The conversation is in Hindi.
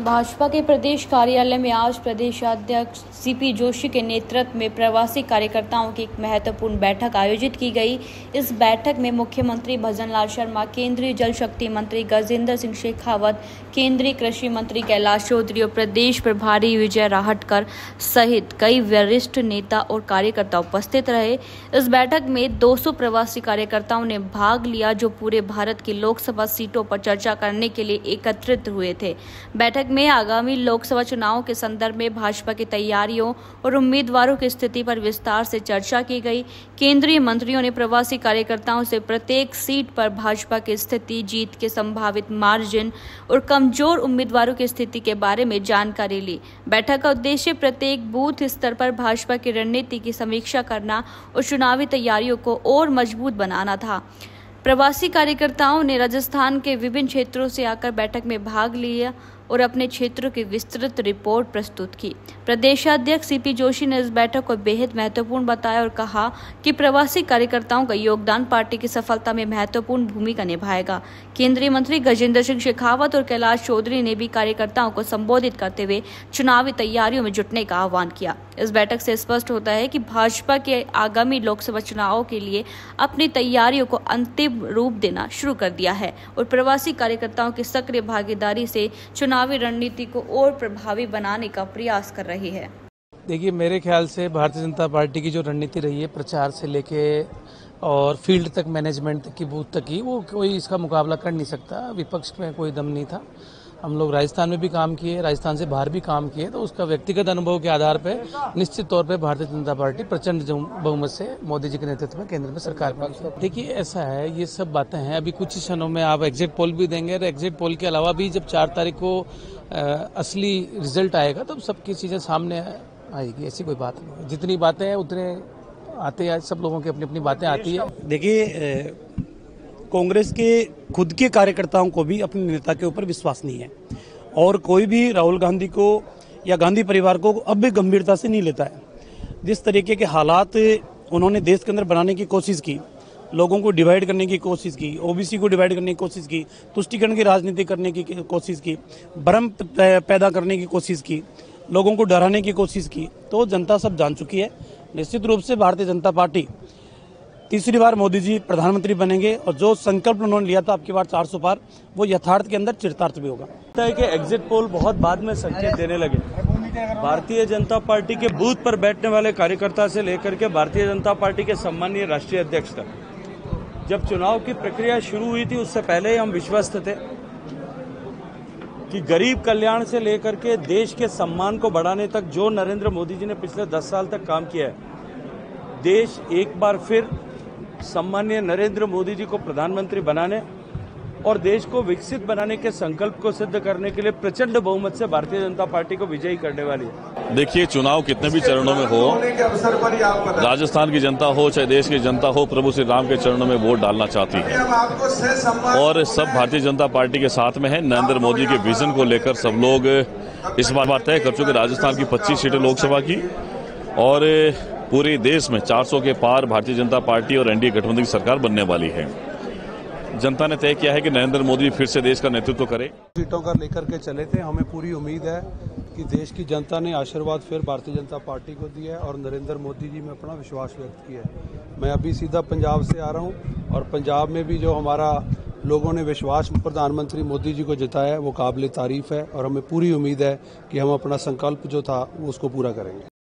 भाजपा के प्रदेश कार्यालय में आज प्रदेशाध्यक्ष सीपी जोशी के नेतृत्व में प्रवासी कार्यकर्ताओं की एक महत्वपूर्ण बैठक आयोजित की गई। इस बैठक में मुख्यमंत्री भजनलाल शर्मा, केंद्रीय जल शक्ति मंत्री गजेंद्र सिंह शेखावत, केंद्रीय कृषि मंत्री कैलाश चौधरी और प्रदेश प्रभारी विजय राहटकर सहित कई वरिष्ठ नेता और कार्यकर्ता उपस्थित रहे। इस बैठक में 200 प्रवासी कार्यकर्ताओं ने भाग लिया, जो पूरे भारत की लोकसभा सीटों पर चर्चा करने के लिए एकत्रित हुए थे। बैठक में आगामी लोकसभा चुनाव के संदर्भ में भाजपा की तैयारियों और उम्मीदवारों की स्थिति पर विस्तार से चर्चा की गई। केंद्रीय मंत्रियों ने प्रवासी कार्यकर्ताओं से प्रत्येक सीट पर भाजपा की स्थिति, जीत के संभावित मार्जिन और कमजोर उम्मीदवारों की स्थिति के बारे में जानकारी ली। बैठक का उद्देश्य प्रत्येक बूथ स्तर पर भाजपा की रणनीति की समीक्षा करना और चुनावी तैयारियों को और मजबूत बनाना था। प्रवासी कार्यकर्ताओं ने राजस्थान के विभिन्न क्षेत्रों से आकर बैठक में भाग लिया और अपने क्षेत्रों की विस्तृत रिपोर्ट प्रस्तुत की। प्रदेशाध्यक्ष सीपी जोशी ने इस बैठक को बेहद महत्वपूर्ण बताया और कहा कि प्रवासी कार्यकर्ताओं का योगदान पार्टी की सफलता में महत्वपूर्ण भूमिका निभाएगा। केंद्रीय मंत्री गजेंद्र सिंह शेखावत और कैलाश चौधरी ने भी कार्यकर्ताओं को संबोधित करते हुए चुनावी तैयारियों में जुटने का आह्वान किया। इस बैठक से स्पष्ट होता है कि भाजपा के आगामी लोकसभा चुनावों के लिए अपनी तैयारियों को अंतिम रूप देना शुरू कर दिया है और प्रवासी कार्यकर्ताओं की सक्रिय भागीदारी से चुनावी रणनीति को और प्रभावी बनाने का प्रयास कर रही है। देखिए, मेरे ख्याल से भारतीय जनता पार्टी की जो रणनीति रही है, प्रचार से लेके और फील्ड तक, मैनेजमेंट तक की, बूथ तक की, वो कोई इसका मुकाबला कर नहीं सकता। विपक्ष में कोई दम नहीं था। हम लोग राजस्थान में भी काम किए, राजस्थान से बाहर भी काम किए, तो उसका व्यक्तिगत अनुभव के आधार पे निश्चित तौर पे भारतीय जनता पार्टी प्रचंड बहुमत से मोदी जी के नेतृत्व में केंद्र में सरकार बनी। देखिए, ऐसा है, ये सब बातें हैं। अभी कुछ ही क्षणों में आप एग्जिट पोल भी देंगे और एग्जिट पोल के अलावा भी जब 4 तारीख को असली रिजल्ट आएगा तब सबकी चीजें सामने आएगी। ऐसी कोई बात नहीं। जितनी बातें हैं उतने आते हैं, सब लोगों की अपनी अपनी बातें आती है। देखिए, कांग्रेस के खुद के कार्यकर्ताओं को भी अपने नेता के ऊपर विश्वास नहीं है और कोई भी राहुल गांधी को या गांधी परिवार को अब भी गंभीरता से नहीं लेता है। जिस तरीके के हालात उन्होंने देश के अंदर बनाने की कोशिश की, लोगों को डिवाइड करने की कोशिश की, ओबीसी को डिवाइड करने की कोशिश की, तुष्टीकरण की राजनीति करने की कोशिश की, भ्रम पैदा करने की कोशिश की, लोगों को डराने की कोशिश की, तो जनता सब जान चुकी है। निश्चित रूप से भारतीय जनता पार्टी तीसरी बार मोदी जी प्रधानमंत्री बनेंगे और जो संकल्प उन्होंने लिया था आपकी बार 400 पार, वो यथार्थ के अंदर चरितार्थ भी होगा। कि एग्जिट पोल बहुत बाद में संकेत देने लगे। भारतीय जनता पार्टी के बूथ पर बैठने वाले कार्यकर्ता से लेकर के भारतीय जनता पार्टी के सम्मानीय राष्ट्रीय अध्यक्ष तक, जब चुनाव की प्रक्रिया शुरू हुई थी उससे पहले ही हम विश्वस्त थे कि गरीब कल्याण से लेकर के देश के सम्मान को बढ़ाने तक जो नरेंद्र मोदी जी ने पिछले 10 साल तक काम किया है, देश एक बार फिर सम्मानीय नरेंद्र मोदी जी को प्रधानमंत्री बनाने और देश को विकसित बनाने के संकल्प को सिद्ध करने के लिए प्रचंड बहुमत से भारतीय जनता पार्टी को विजयी करने वाली है। देखिए, चुनाव कितने भी चरणों में हो, राजस्थान की जनता हो चाहे देश की जनता हो, प्रभु श्री राम के चरणों में वोट डालना चाहती है और सब भारतीय जनता पार्टी के साथ में है। नरेंद्र मोदी के विजन को लेकर सब लोग इस बार तय कर चुके। राजस्थान की 25 सीटें लोकसभा की और पूरे देश में 400 के पार भारतीय जनता पार्टी और एनडीए गठबंधन की सरकार बनने वाली है। जनता ने तय किया है कि नरेंद्र मोदी फिर से देश का नेतृत्व करे। सीटों का लेकर के चले थे। हमें पूरी उम्मीद है कि देश की जनता ने आशीर्वाद फिर भारतीय जनता पार्टी को दिया है और नरेंद्र मोदी जी में अपना विश्वास व्यक्त किया है। मैं अभी सीधा पंजाब से आ रहा हूं और पंजाब में भी जो हमारा लोगों ने विश्वास प्रधानमंत्री मोदी जी को जताया है वो काबिल तारीफ है और हमें पूरी उम्मीद है कि हम अपना संकल्प जो था वो उसको पूरा करेंगे।